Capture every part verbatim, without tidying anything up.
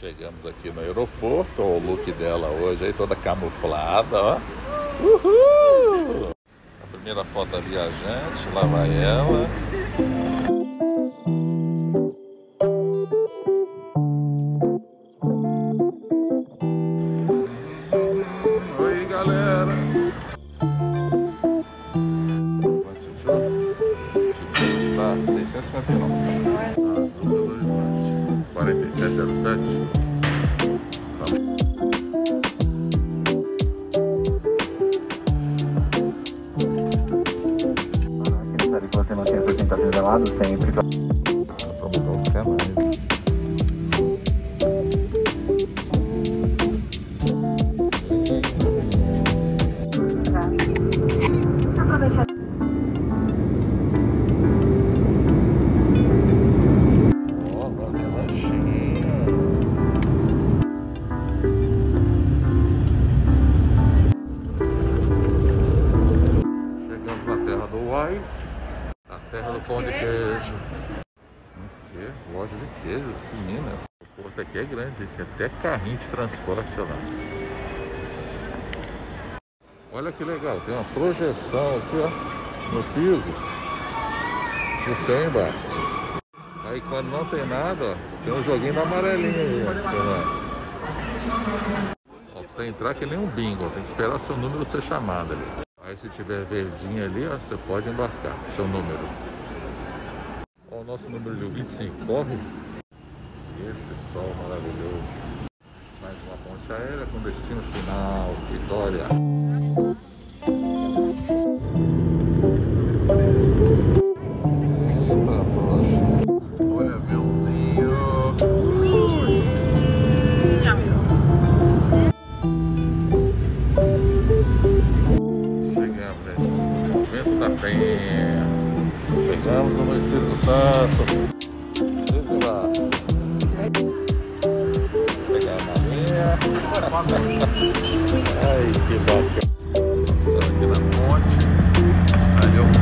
Chegamos aqui no aeroporto, ó, o look dela hoje aí toda camuflada, ó. Uhul! A primeira foto da viajante, lá vai ela. Oi, galera! Tá, seiscentos e cinquenta e nove. Azul Belo Horizonte. quarenta e sete zero sete. Que você mantenha a apresentação gelado sempre. Vamos mudar os canais. A terra do pão de queijo. Aqui, loja de queijo, sim, Minas. O porto aqui é grande, gente. Até carrinho de transporte lá. Olha que legal, tem uma projeção aqui, ó, no piso do céu embaixo. Aí quando não tem nada, ó, tem um joguinho da amarelinha aí, ó, pra nós. Ó, pra você entrar que nem um bingo, ó, tem que esperar seu número ser chamado ali. Aí se tiver verdinho ali, ó, você pode embarcar, seu número. Ó, o nosso número de vinte e cinco, corre. Esse sol maravilhoso. Mais uma ponte aérea com destino final, Vitória. Eita, poxa. Olha, aviãozinho. Da Penha. Pegamos no Espírito Santo. Vamos lá. Pegar a malinha. Ai, que bacana. Passando aqui na ponte. Ali eu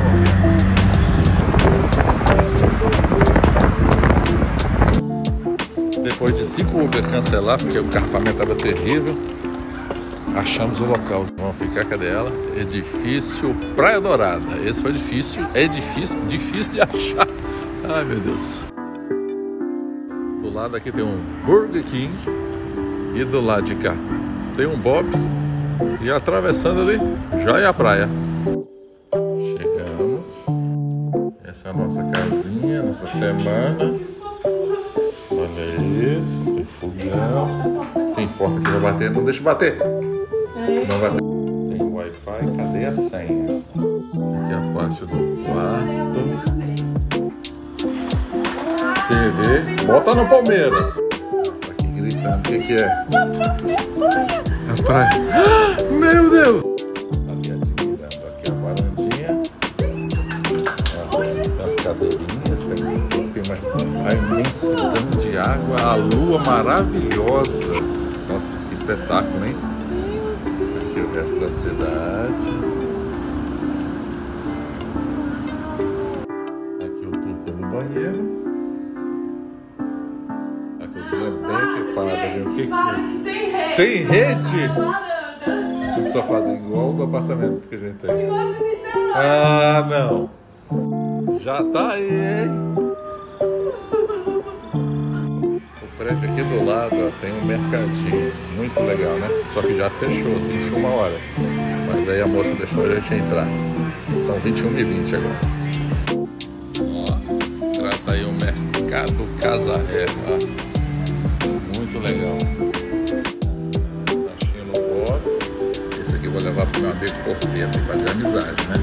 corro. Depois de cinco Uber cancelar, porque o carregamento estava terrível, achamos o local. Vamos ficar, cadê ela? Edifício Praia Dourada. Esse foi difícil, é difícil, difícil de achar. Ai, meu Deus. Do lado aqui tem um Burger King. E do lado de cá tem um Bob's. E atravessando ali, já é a praia. Chegamos. Essa é a nossa casinha, nossa semana. Olha aí, tem fogão. Tem porta que vai bater, não deixa bater. Não vai ter. Tem Wi-Fi, cadê a senha? Aqui é a parte do quarto. T V. Bota no Palmeiras. Tá aqui gritando. O que que é? É a praia. Meu Deus! Ali admirando aqui a varandinha. Tem as cadeirinhas. Tem, tem uma, a imensidão de água. A lua maravilhosa. Nossa, que espetáculo, hein? Aqui o resto da cidade. Aqui o tour pelo banheiro. A cozinha é bem equipada. O que que... Tem rede! Tem rede? Tudo só fazem igual do apartamento que a gente tem. Ah, não! Já tá aí, hein? O prédio aqui do lado, ó, tem um mercadinho. Muito legal, né? Só que já fechou, às vinte e uma horas. Mas aí a moça deixou a gente entrar. São vinte e uma e vinte agora. Ó, trata aí o Mercado Casarré, ó. Muito legal. Taxinha no box. Esse aqui eu vou levar pro meu amigo porteiro, tem que fazer amizade, né?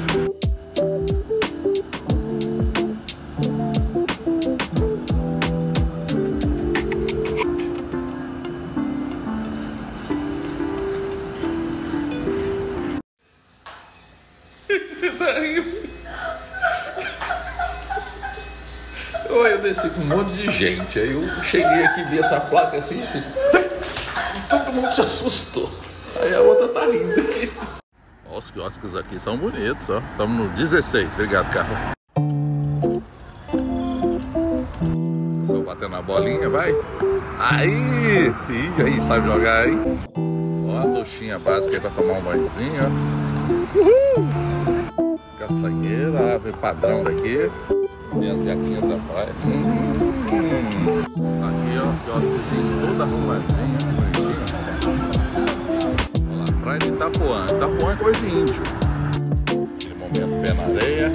Eu desci com um monte de gente, aí eu cheguei aqui, vi essa placa assim e fiz... Todo mundo se assustou. Aí a outra tá rindo aqui. Ó, os quiosques aqui são bonitos, ó. Estamos no dezesseis, obrigado, carro. Só bater na bolinha, vai. Aí! Ih, aí, sabe jogar, hein? Ó a duchinha básica aí pra tomar um banhozinho, ó. Uhul! Castanheira, ave padrão daqui. Minhas gatinhas da praia. Hum. Aqui, ó, quiosquezinho todo arrumadinho, bonitinho. Olha lá, praia de Itapuã. Itapuã é coisa de índio. Aquele momento pé na areia.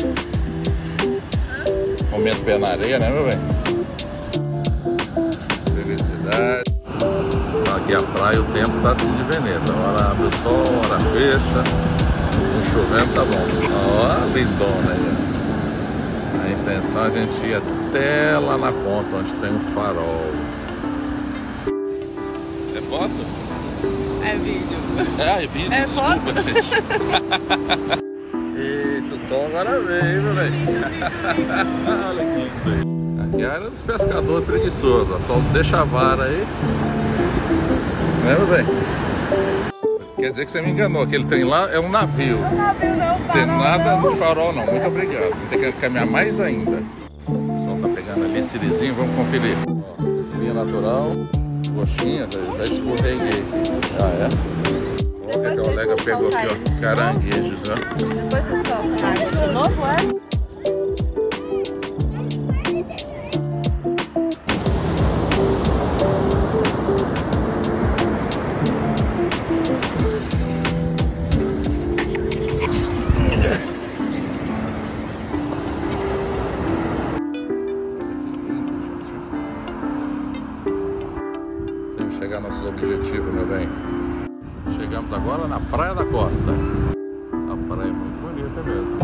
Momento pé na areia, né, meu bem? Felicidade. Aqui a praia, o tempo tá assim de veneta. Hora abre o sol, hora fecha. Não chovendo, tá bom. Ó, lindona aí. A intenção é a gente ir até lá na ponta, onde tem um farol. É foto? É vídeo. É, é vídeo, é desculpa, foto? gente. Eita, o sol agora veio, meu velho. Olha que lindo aí. Aqui é a área dos pescadores preguiçosos, ó. Só deixa a vara aí. Né, meu bem? Quer dizer que você me enganou, aquele trem lá é um navio. Não, navio não, Não tem nada não. no farol não, muito obrigado. Tem que caminhar mais ainda. O pessoal tá pegando ali sirizinho, vamos conferir. Ó, sirinha natural, coxinha, já escorreguei aqui. Ah, é? Olha o que a colega pegou aqui, ó, caranguejos, ó. Depois vocês colocam mais de novo, é? Chegar nossos objetivos, meu bem. Chegamos agora na Praia da Costa. A praia é muito bonita mesmo.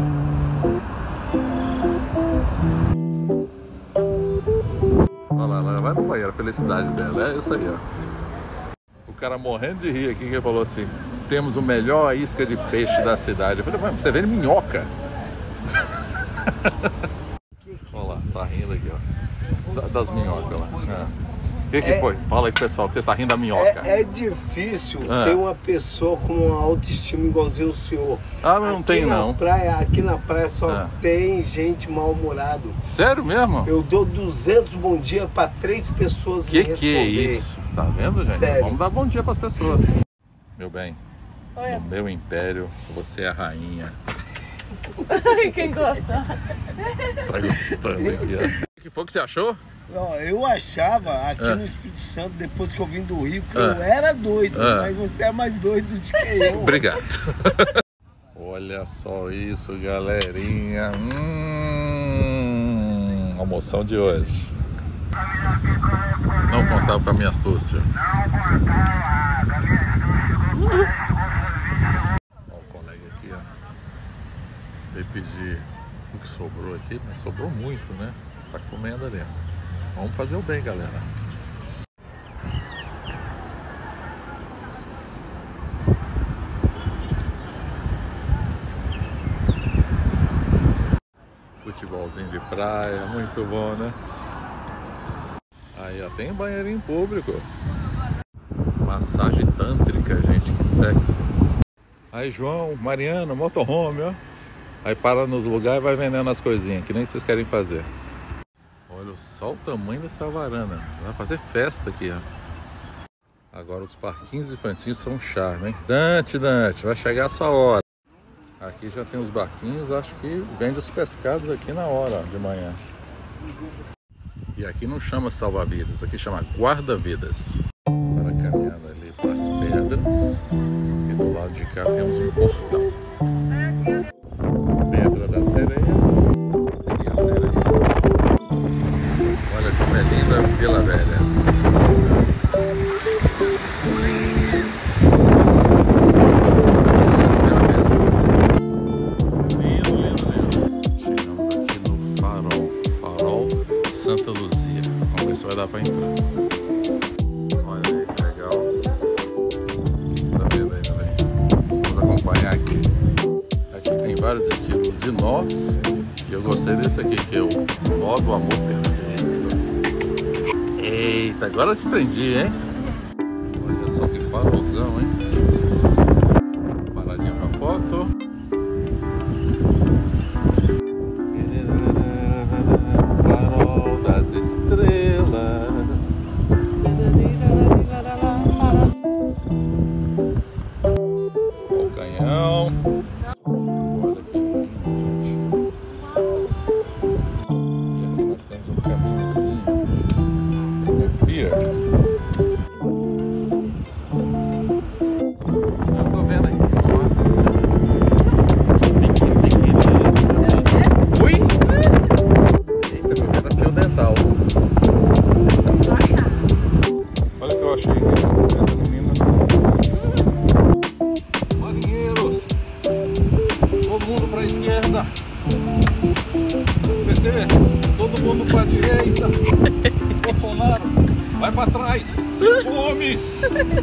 Olha lá, ela vai no banheiro, a felicidade dela. É isso aí, ó. O cara morrendo de rir aqui, que falou assim: temos o melhor isca de peixe da cidade. Eu falei, mas você vê minhoca? Olha lá, tá rindo aqui, ó. Das minhocas lá. É. O que, que é, foi? Fala aí, pessoal, que você tá rindo da minhoca. É, é difícil ah. ter uma pessoa com uma autoestima igualzinho o senhor. Ah, mas não aqui tem na não. Praia, aqui na praia só ah. tem gente mal-humorado. Sério mesmo? Eu dou duzentos bom dia para três pessoas que me responder. Que é isso? Tá vendo, gente? Sério. Vamos dar bom dia para as pessoas. Meu bem, Oi. No meu império, você é a rainha. Quem gosta? Tá gostando aqui, ó. O que foi que você achou? Não, eu achava aqui ah. no Espírito Santo, depois que eu vim do Rio, que ah. eu era doido, ah. mas você é mais doido do que eu. Obrigado. Olha só isso, galerinha. Hum, almoção de hoje. Não contava com a minha astúcia. Ó, o colega aqui, ó. Veio pedir o que sobrou aqui, mas sobrou muito, né? Tá comendo ali. Vamos fazer o bem, galera. Futebolzinho de praia, muito bom, né? Aí, ó, tem banheirinho público. Massagem tântrica, gente, que sexy. Aí, João, Mariana, motorhome, ó. Aí para nos lugares e vai vendendo as coisinhas, que nem vocês querem fazer. Olha só o tamanho dessa varanda. Vai fazer festa aqui, ó. Agora os parquinhos infantis são um charme, hein? Dante, Dante, vai chegar a sua hora. Aqui já tem os barquinhos, acho que vende os pescados aqui na hora, ó, de manhã. E aqui não chama salva-vidas, aqui chama guarda-vidas. Para caminhando ali para as pedras. E do lado de cá temos um portão. Pedra da Sereia. Vamos seguir a sereia. Olha como é linda Vila Velha. Lindo, lindo, lindo. Chegamos aqui no farol. Farol Santa Luzia. Vamos ver se vai dar para entrar. Olha aí que legal. Você tá vendo aí também? Vamos acompanhar aqui. Aqui tem vários estilos de nós. E eu gostei desse aqui, que é o nó do amor perfeito. Eita, agora eu te prendi, hein? Olha só que farolzão, hein? Paradinha pra foto. Farol das estrelas. mais! Cinco homens!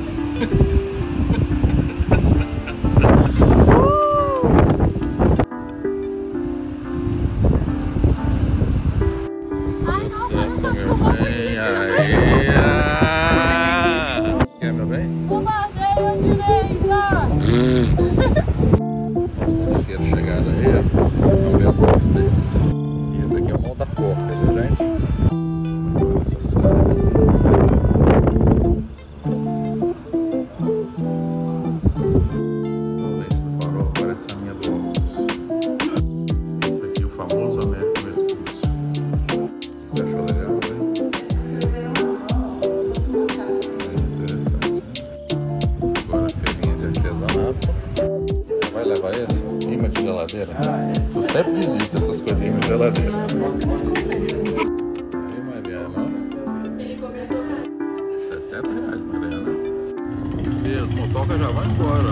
Certo, meu bem! Aê! Quer, meu bem? Bombardeio direita! Os motoqueiros chegaram aí, ó. Vamos ver as motos deles. E esse aqui é o mão da forca, viu, gente? Olha essa sala. O lente do farol parece a minha do óculos. Esse aqui é o famoso American Express. Você achou legal, né? É interessante, né? Agora a feirinha de artesanato. Vai levar esse? Imã de geladeira? Tu sempre desiste dessas coisas de imã de geladeira. Aí, Mariana. sessenta reais, Mariana. E as motocas já vão embora.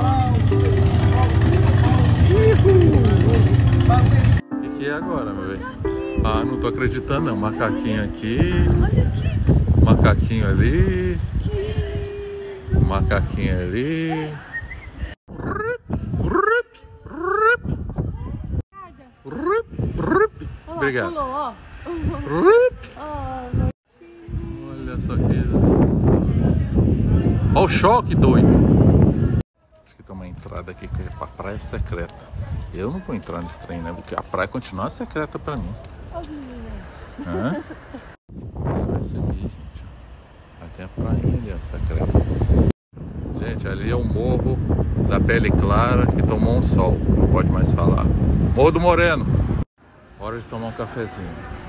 O que, que é agora, meu bem? Ah, não tô acreditando não. Macaquinho aqui. Macaquinho ali. Macaquinho ali. Obrigado. Pulou, ó. Olha só que... Olha o choque, doido. Diz que tem uma entrada aqui que é pra praia secreta. Eu não vou entrar nesse trem, né? Porque a praia continua secreta pra mim. Hã? Só isso aqui, gente. Até a praia ali, ó, secreta. Gente, ali é o morro da Pele Clara que tomou um sol. Não pode mais falar. Morro do Moreno. Hora de tomar um cafezinho.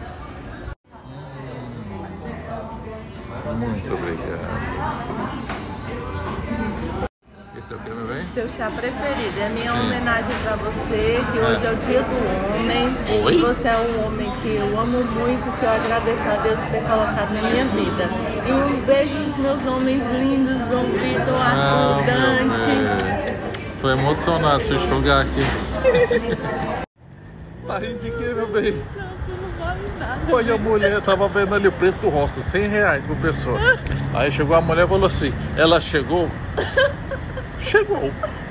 Hum, muito obrigado. Esse é o que, meu bem? Seu chá preferido. É a minha Sim. homenagem pra você, que hoje é o dia do homem. Oi? Você é um homem que eu amo muito, que eu agradeço a Deus por ter colocado na minha vida. E um beijo dos meus homens lindos, João Vitor, Ah, Arthur, Dante. tô emocionado se eu enxugar aqui. Tá rindo de quê, meu bem? Olha, a mulher tava vendo ali o preço do hostel, cem reais por pessoa. Aí chegou a mulher e falou assim, ela chegou? Chegou.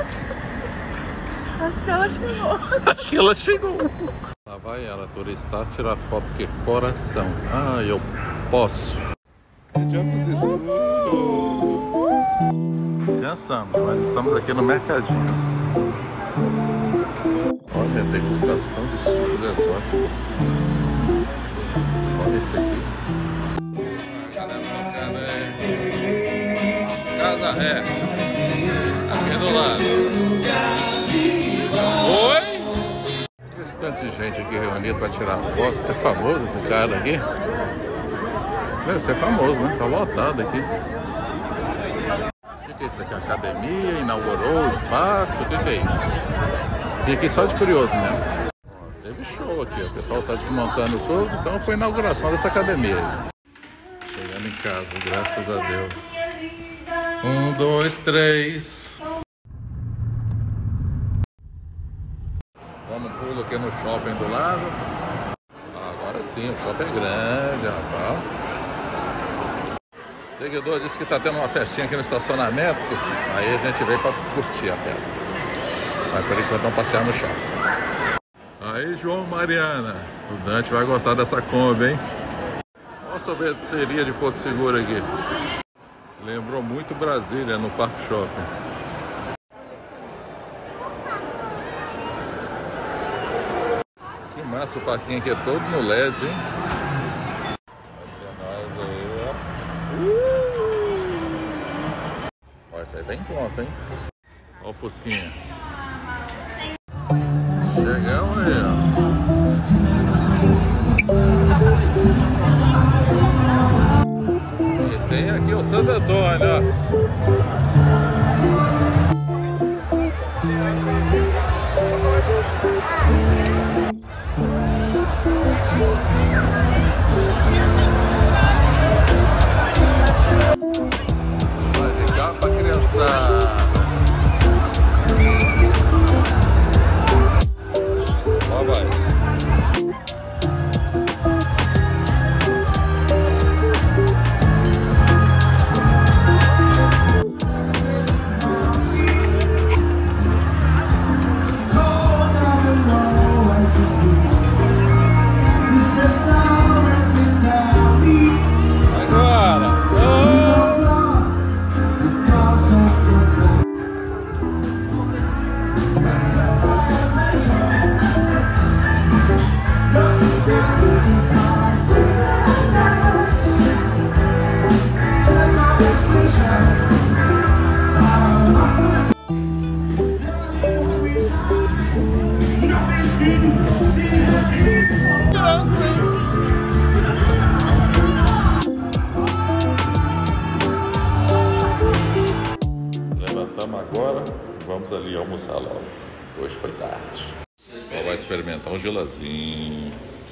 Acho que ela chegou. Acho que ela chegou. Lá vai ela, turista, tirar foto, que coração. Ah, eu posso. De óculos escuros. Cansamos, mas estamos aqui no mercadinho. Olha, degustação de sucos exóticos. Olha esse aqui. Casa Ré. Aqui do lado. Oi? Esse tanto de gente aqui reunida para tirar foto. Você é famoso esse cara aqui? Deve ser famoso, né? Tá lotado aqui. O que é isso aqui? Academia, inaugurou o espaço. O que é isso? Vim aqui só de curioso mesmo. Ó, teve show aqui, o pessoal tá desmontando tudo, então foi a inauguração dessa academia aí. Chegando em casa, graças a Deus. Um, dois, três. Vamos um pulo aqui no shopping do lado. Agora sim, o shopping é grande, rapaz. O seguidor disse que tá tendo uma festinha aqui no estacionamento. Aí a gente veio pra curtir a festa. Mas por enquanto vamos passear no shopping. Aí, João Mariana, o Dante vai gostar dessa Kombi, hein? Olha a sorveteria de Porto Seguro aqui. Lembrou muito Brasília no Parque Shopping. Que massa, o parquinho aqui é todo no L E D, hein? Olha nós aí, ó. Uh! Olha, isso aí tá em conta, hein? Olha o Fusquinha. Chegamos aí, ó. E tem aqui o Santo Antônio, ó. Vai ficar pra criançada. Vai. agora e vamos ali almoçar logo. Hoje foi tarde. Ela vai experimentar um gelazinho.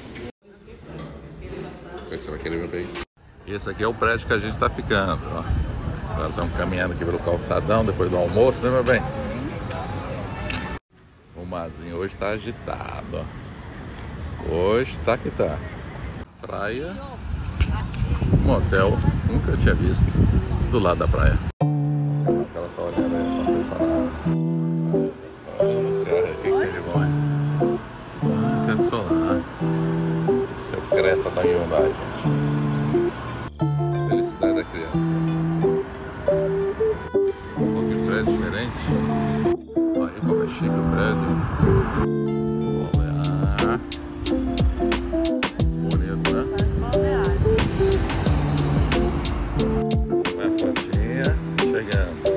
O que você vai querer ver aí? Esse aqui é o prédio que a gente tá ficando, ó. Agora estamos caminhando aqui pelo calçadão depois do almoço, né, meu bem? O marzinho hoje tá agitado, ó. Hoje tá que tá. Praia, motel, nunca tinha visto. Do lado da praia. Ela tá olhando aí, concessionária. Olha, cara, o que que é de bom, hein? Ah, teto solar. Seu Creta da Hyundai, gente. Felicidade da criança. Pô, que prédio diferente. Olha como é chique o prédio. Olha. Bonito, né? Uma fotinha. Chegamos.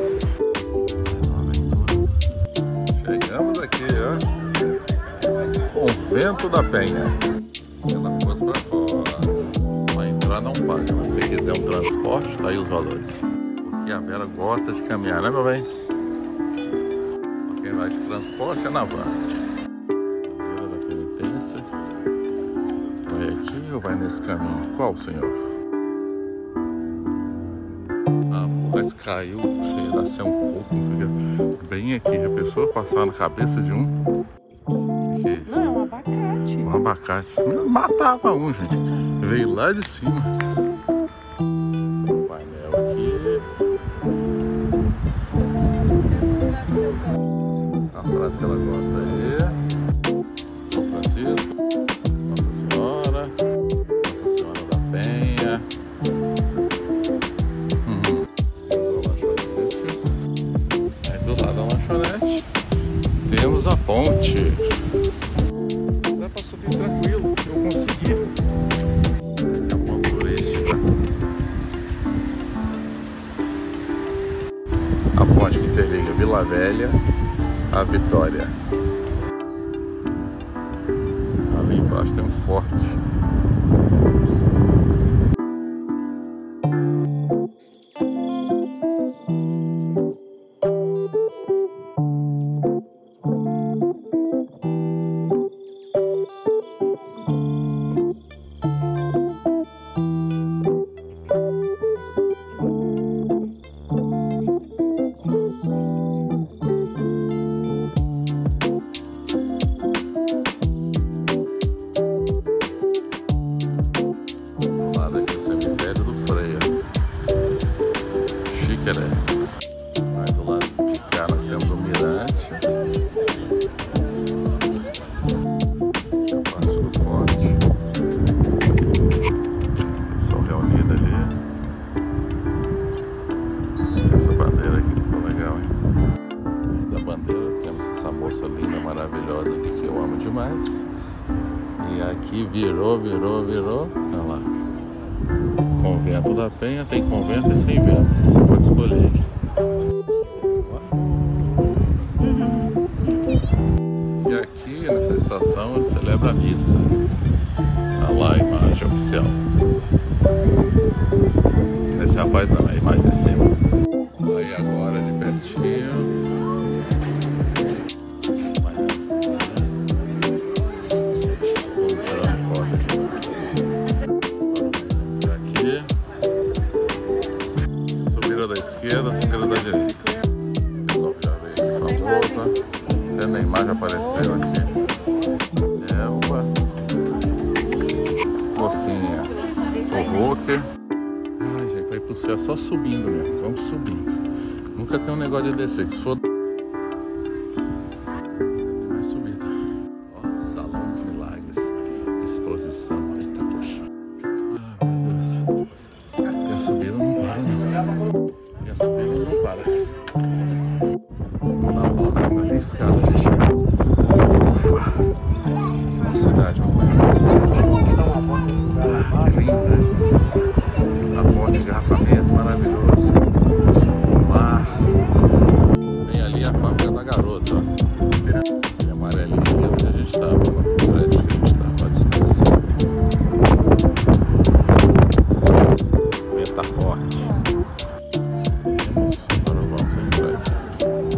Chegamos aqui, ó. Convento da Penha. Ela pôs pra fora. Pra entrar não paga. Se você quiser um transporte, tá aí os valores. Porque a Vera gosta de caminhar, né, meu bem? Quem vai de transporte é na van. Vera da Penitência. Vai aqui ou vai nesse caminho? Qual, senhor? Ah, mas caiu, sei lá se é um coco, bem aqui. A pessoa passar na cabeça de um. Que... Não, é um abacate. Um abacate. Matava um, gente. Veio lá de cima. O painel aqui. A frase que ela gosta aí. São Francisco. Nossa Senhora. Nossa Senhora da Penha. Uhum. Aí do lado da lanchonete temos a ponte. Dá pra subir tranquilo, eu consegui. É uma turística. A ponte que interliga Vila Velha a Vitória. Ali embaixo tem um forte. Aí do lado de cá nós temos o mirante. A parte do forte. Pessoal reunido ali. Essa bandeira aqui ficou legal, hein? Aí da bandeira temos essa moça linda, maravilhosa aqui que eu amo demais. E aqui virou, virou, virou. Olha lá. Convento da Penha, tem convento e sem vento. Você pode escolher aqui. E aqui nessa estação celebra a missa. Olha lá a imagem oficial. Esse rapaz não, é a imagem de cima. Aí agora de pertinho. Subida da esquerda, subida da direita. O pessoal já veio aqui famosa. Até Neymar já apareceu aqui. Elba. Mocinha. O Rocker. Ai, gente, vai pro céu só subindo mesmo. Vamos subindo. Nunca tem um negócio de descer. Se for. Tem mais subida. Ó, Salão dos Milagres. Exposição. Eita, poxa. Ah, meu Deus. E a subida não para, não. E a subida não para. Vamos dar uma pausa, ainda tem escada, gente. Ufa. Uma cidade, uma coisa assim, cidade. Ah, que linda. A ponte de engarrafamento maravilhoso. O mar. Bem ali a fábrica da Garota, ó. E amarelinho ali onde a gente estava, no prédio que a gente estava à distância. O vento tá forte. Agora vamos entrar.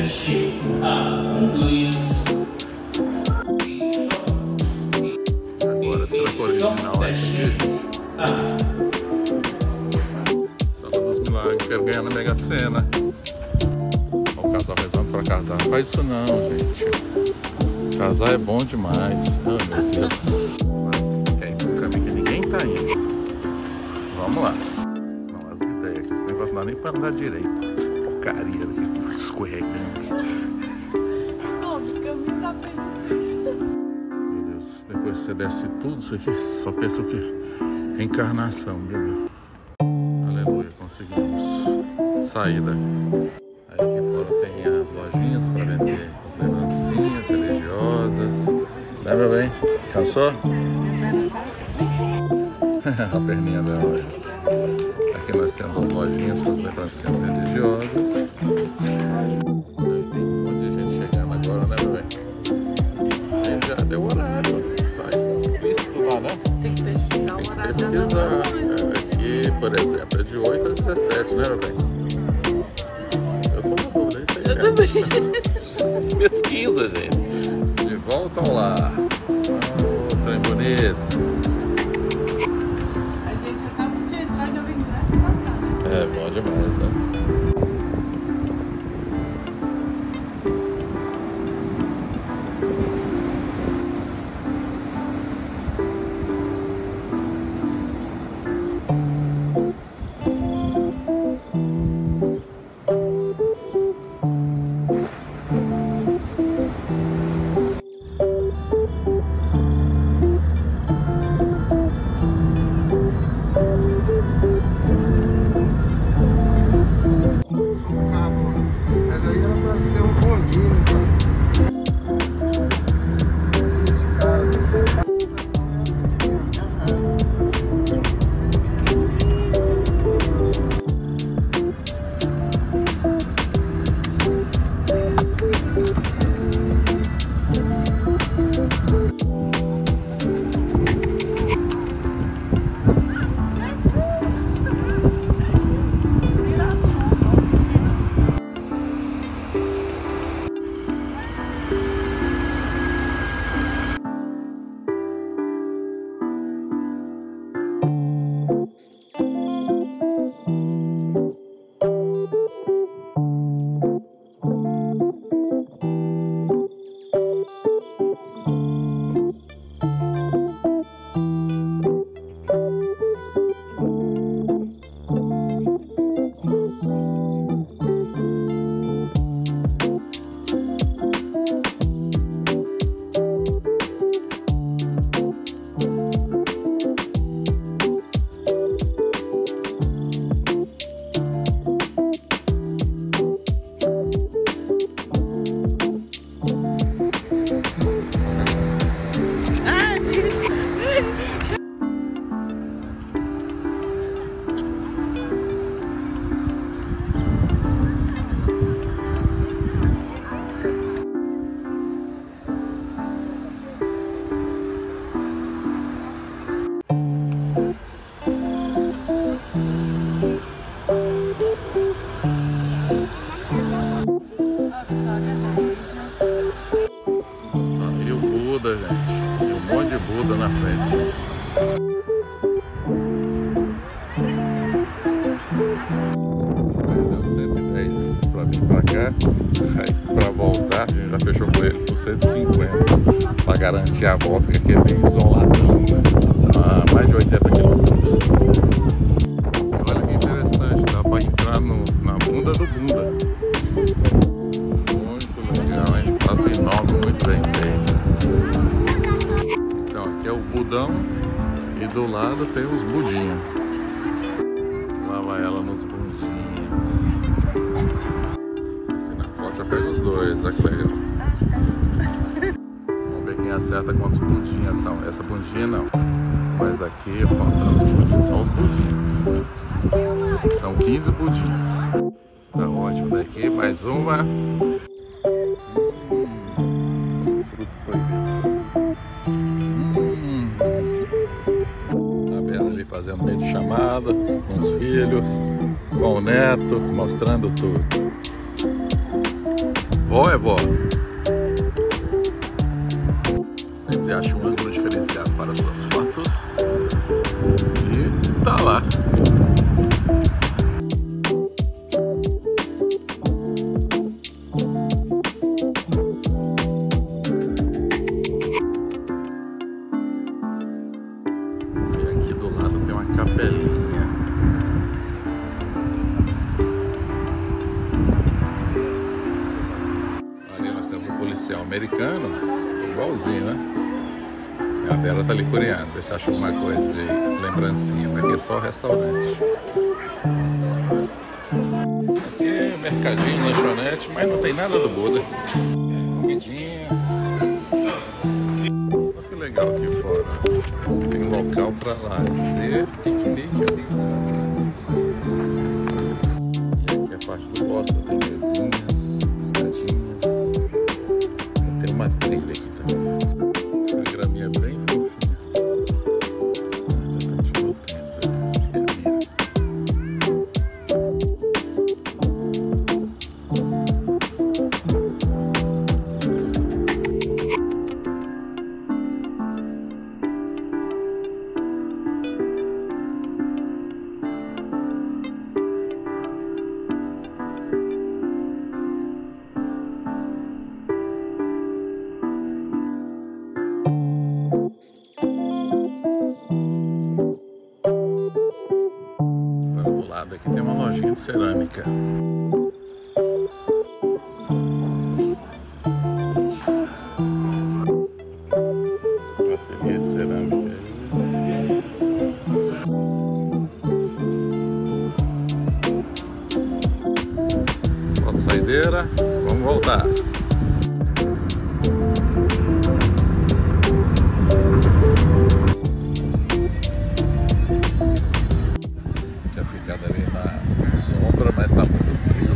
teste. Ah, um, dois. Agora, será que o original é esse aqui? Ah. Sala dos Milagres, quero ganhar na Mega Sena. Ó, o casal rezando pra casar. Não faz isso não, gente. Casar é bom demais. Oh, meu Deus. Quer ir pra um caminho que ninguém tá indo. Vamos lá. Não, as ideias, que esse negócio não dá nem pra andar direito. Porcaria, fica escorregando. Meu Deus, depois que você desce tudo isso aqui, só pensa o quê? Reencarnação, meu Deus. Aleluia, conseguimos. Saída. Aí aqui fora tem as lojinhas para vender as lembrancinhas religiosas. Lembra bem? Cansou? A perninha dela. Aqui nós temos as lojinhas com as lembrancinhas religiosas. Aí tem um monte de gente chegando agora, né, bebê? Aí já deu horário. Tá explícito lá, né? Tem que pesquisar o horário. Tem que pesquisar. Aqui, por exemplo, é de oito às dezessete, né, bebê? Eu tô na dúvida, é isso aí. Eu também. Pesquisa, gente. De volta ao lar. Oh, trem bonito. A gente acabou de entrar, já vem direto pra cá. É, bom demais, né? Mas aí era pra ser um bolinho, de casa, assim. E o Buda, gente. E um monte de Buda na frente. Deu cento e dez pra vir pra cá. Aí pra voltar, a gente já fechou com ele por cento e cinquenta. Pra garantir a volta, que aqui é bem isoladão, né? A mais de oitenta quilômetros. E olha que interessante, dá pra entrar no, na bunda do Bunda. Muito legal, uma estátua enorme, muito bem feita. Então aqui é o Budão e do lado tem os budinhos. Lá vai ela nos bundinhos. Aqui na foto já pega os dois, olha que legal. Vamos ver quem acerta quantos budinhas são. Essa bundinha não, mas aqui contando os budinhos, são os budinhos. São quinze budinhos. Tá ótimo, daqui mais uma. Hum, fruto proibido. Hum. Tá vendo ali fazendo meio de chamada com os filhos, com o neto, mostrando tudo. Vó é vó. Sempre acho um ângulo diferenciado para suas fotos. E tá lá. E aqui do lado tem uma capelinha. Ali nós temos um policial americano, igualzinho, né? A Vera tá ali coreando, ver se acha alguma coisa de lembrancinha, mas aqui é só restaurante. Aqui é mercadinho, lanchonete, mas não tem nada do Buda. Comidinhas. Olha que legal aqui fora. Tem local para lazer, piquenique. E aqui é a parte do bosque, tem mesinhas, escadinhas. Tem uma trilha aqui também. A graminha é bem fofinha. Aqui tem uma lojinha de cerâmica. Bateria de cerâmica. Foto saideira. Vamos voltar. Ali na sombra, mas tá muito frio.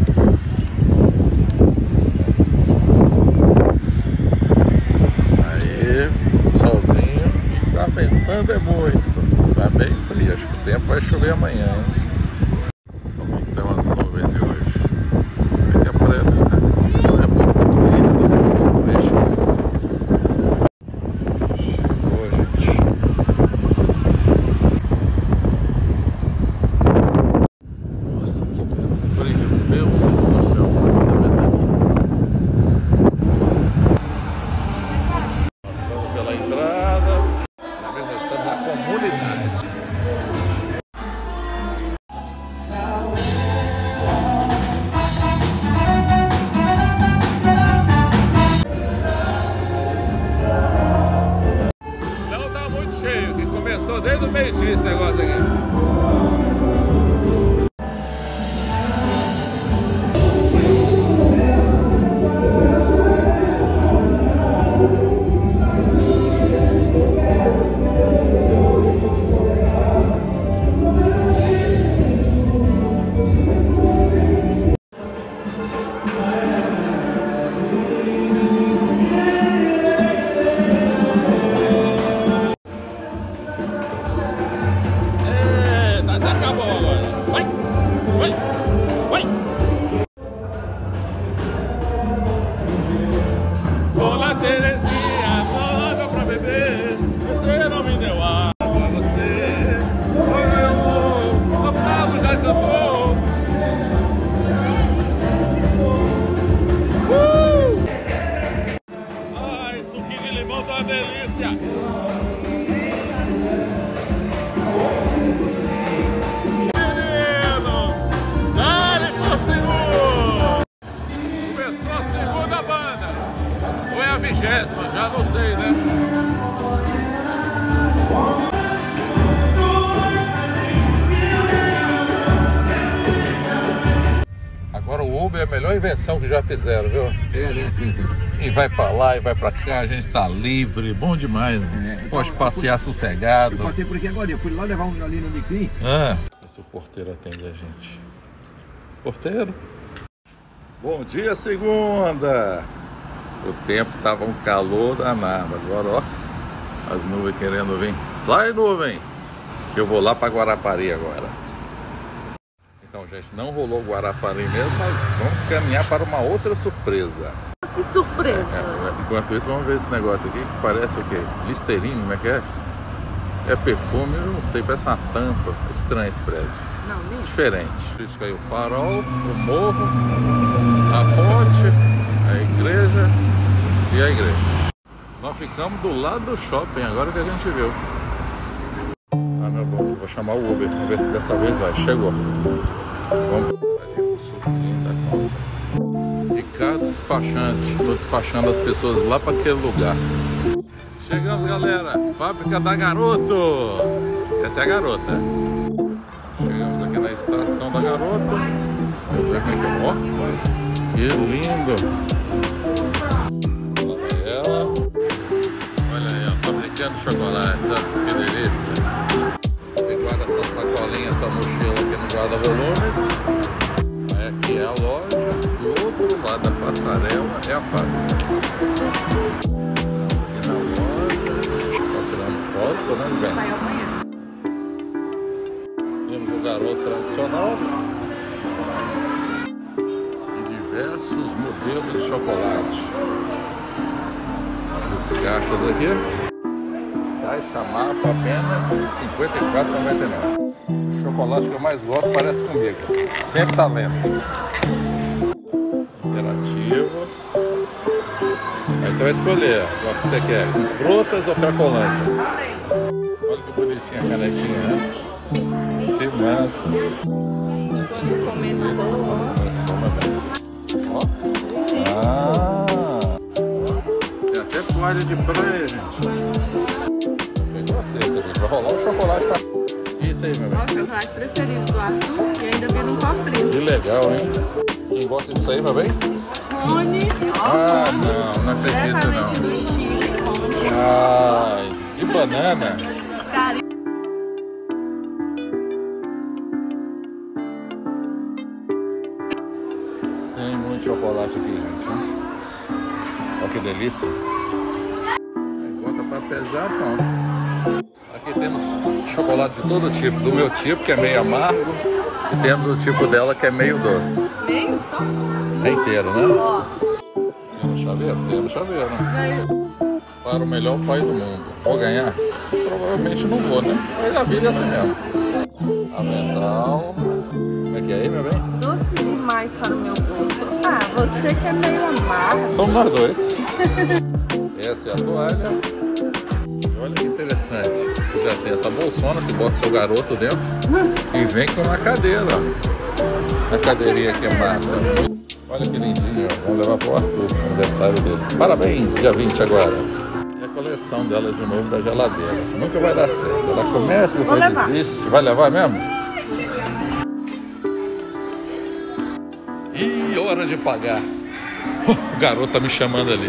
Aí, o solzinho e tá ventando é muito. Tá bem frio, acho que o tempo vai chover amanhã, hein? Como é que estão as nuvens de hoje? Tem que aprender, né? Não é muito turista, né? Chegou, gente. Começou desde o meio-dia esse negócio aqui. Já não sei, né? Agora o Uber é a melhor invenção que já fizeram, viu? É, né? E vai pra lá e vai pra cá, a gente tá livre, bom demais, né? É, pode passear fui, sossegado. Eu passei por aqui agora, eu fui lá levar um ali no Miquim. Ah, se o porteiro atende a gente. Porteiro? Bom dia, segunda! O tempo tava um calor danado. Agora, ó, as nuvens querendo vir. Sai, nuvem! Que eu vou lá para Guarapari agora. Então, gente, não rolou Guarapari mesmo, mas vamos caminhar para uma outra surpresa. Que surpresa! É, é, enquanto isso, vamos ver esse negócio aqui que parece o quê? Listerine, como é que é? É perfume, eu não sei, parece uma tampa. Estranho esse prédio. Não, nem. Diferente. Isso aí, o farol, o morro, a ponte, a igreja e a igreja. Nós ficamos do lado do shopping, agora que a gente viu. Ah, meu bom, vou chamar o Uber, vamos ver se dessa vez vai. Chegou. Vamos ali pro suquinho da compra. Ricardo Despachante, estou despachando as pessoas lá para aquele lugar. Chegamos, galera, Fábrica da Garoto. Essa é a garota. Chegamos aqui na estação da Garota. Vamos ver como é que é. Ó, que lindo. Olha ela. Olha aí, ó, fabricando chocolate, sabe? Que delícia. Você guarda sua sacolinha, sua mochila aqui no guarda-volumes. Aí aqui é a loja. Do outro lado da passarela é a fábrica. Aqui na loja, só tirando foto, né, bem? Vai amanhã. Temos o Garoto tradicional e diversos modelos de chocolate. Os caixas aqui. Caixa mapa apenas cinquenta e quatro reais e noventa e nove centavos. O chocolate que eu mais gosto parece comigo. Sempre tá lento. Interativo. Aí você vai escolher qual que você quer, com frutas ou cracolante. Olha que bonitinha a canequinha, né? Que massa. Quando começou, Começou, mas ó. Ah! Tem até toalha de praia, gente. Pegou você, você vai rolar um chocolate pra... Isso aí, meu bem. ó, o chocolate preferido do Arthur e ainda vem num cofrinho. Que legal, hein? Quem gosta disso aí, meu bem? Rony, ó, Ah, não, não acredito diretamente do não. Chile, Rony. Ai, de banana. Carinho. Tem muito chocolate aqui, gente. Olha que delícia. Aí bota pra pesar, pronto. Aqui temos chocolate de todo tipo. Do meu tipo, que é meio amargo. E temos o tipo dela, que é meio doce. Meio só? É inteiro, né? Ó, Tem no chaveiro? Tem no chaveiro. ganhou. Para o melhor pai do mundo. Vou ganhar? Provavelmente não vou, né? Mas a vida é assim mesmo. Avental. Como é que é aí, meu bem? Doce demais para o meu gosto. Ah, você que é meio amargo. Somos nós dois. Essa é a toalha. E olha que interessante. Você já tem essa bolsona que bota seu garoto dentro. E vem com uma cadeira. A cadeirinha aqui é massa. Olha que lindinho. Vamos levar para o Arthur, no aniversário dele. Parabéns, dia vinte agora. E a coleção dela de novo da geladeira. Isso nunca vai dar certo. Ela começa, depois desiste. Vai levar mesmo? E hora de pagar. O garoto tá me chamando ali.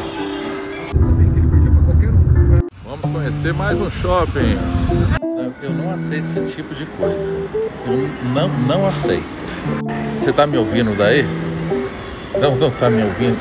Vamos conhecer mais um shopping. Eu não aceito esse tipo de coisa. Eu não, não aceito. Você tá me ouvindo daí? Não, não tá me ouvindo.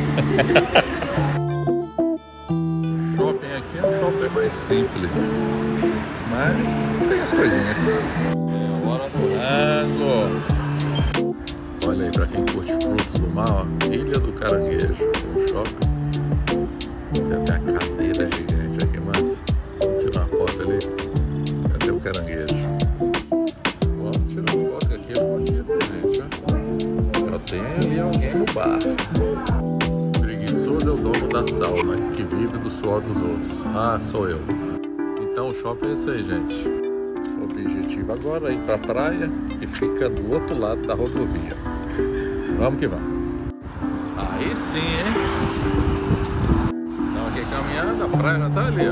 O shopping aqui é um shopping mais simples. Mas tem as coisinhas. É hora do rango. Olha aí, pra quem curte frutos do mar, ó, Ilha do Caranguejo. Tem um shopping. Tem até a cadeira gigante aqui, massa. Vamos tirar uma foto ali. Cadê o caranguejo? Vamos tirar uma foto aqui, é bonito, gente. Ó. Já tem ali alguém no bar. Preguiçoso é o dono da sauna, que vive do suor dos outros. Ah, sou eu. Então o shopping é esse aí, gente. O objetivo agora é ir pra praia, que fica do outro lado da rodovia. Vamos que vamos. Aí sim, hein? Então aqui caminhando, a praia já tá ali, ó.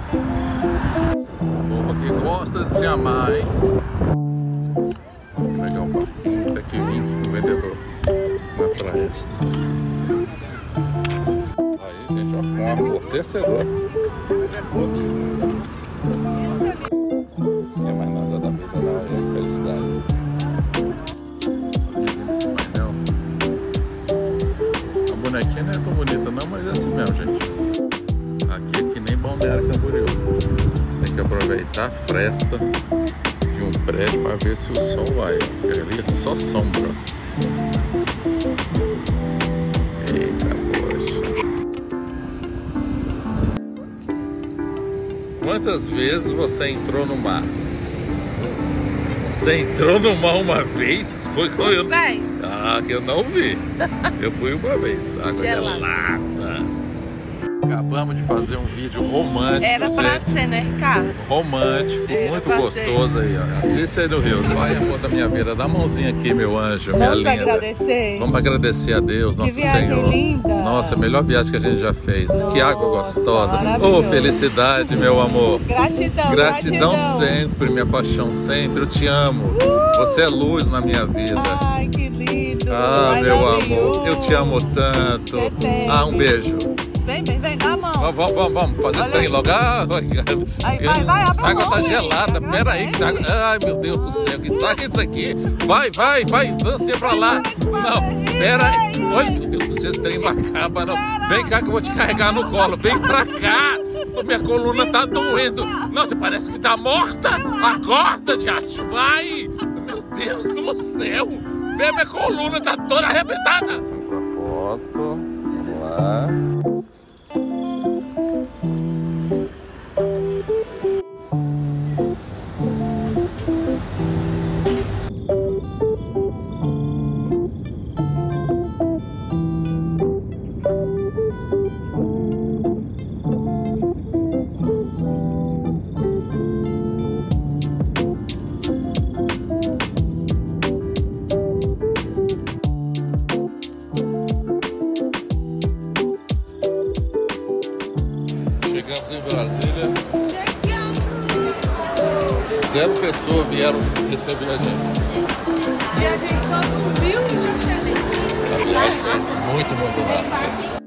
O povo aqui gosta de se amar, hein? Vou pegar um papinho até que vim no vendedor na praia. Aí, gente, ó, um amortecedor. Não é mais nada da vida, não, é felicidade. A bonequinha não é tão bonita não, mas é assim mesmo, gente. Aqui é que nem Balneário Camboriú. Você tem que aproveitar a fresta de um prédio para ver se o sol vai. Porque ali é só sombra. Eita, poxa. Quantas vezes você entrou no mar? Você entrou no mar uma vez? Foi com eu. Ah, que eu não vi. Eu fui uma vez. Água gelada. Acabamos de fazer um vídeo romântico. Era pra gente. ser, né, Ricardo? Romântico, Era muito pra gostoso ser. aí, ó. Assiste aí no Rio. Vai, amor da minha vida, dá a mãozinha aqui, meu anjo, minha Vamos linda. agradecer? Vamos agradecer a Deus, Que nosso viagem Senhor. linda. Nossa, a melhor viagem que a gente já fez. Nossa, que água gostosa. Oh, maravilhoso. felicidade, meu amor. Gratidão, Gratidão, gratidão. sempre, minha paixão sempre. Eu te amo. Uh! Você é luz na minha vida. Ai, que lindo. Ah, I meu love amor, you. eu te amo tanto. Tetê. Ah, um beijo. Vem, vem, vem, dá a mão. Vamos, vamos, vamos, vamos fazer esse trem logo. Ah, Aí, vai, vai, abre essa água a mão, tá gente. gelada. Pera aí, que essa água... Ai, meu Deus do céu, que saca isso aqui. Vai, vai, vai, dança pra lá. Não, pera aí. Ai, meu Deus do céu, esse trem não acaba, não. Vem cá que eu vou te carregar no colo. Vem pra cá. Minha coluna tá doendo. Nossa, parece que tá morta. Acorda, Jacho, vai. Meu Deus do céu. Vem, minha coluna tá toda arrebentada. Pra foto. Vamos lá. Chegamos em Brasília. Zero pessoas vieram receber a gente. E a gente só dormiu e já tinha. A viagem foi muito, muito rápida.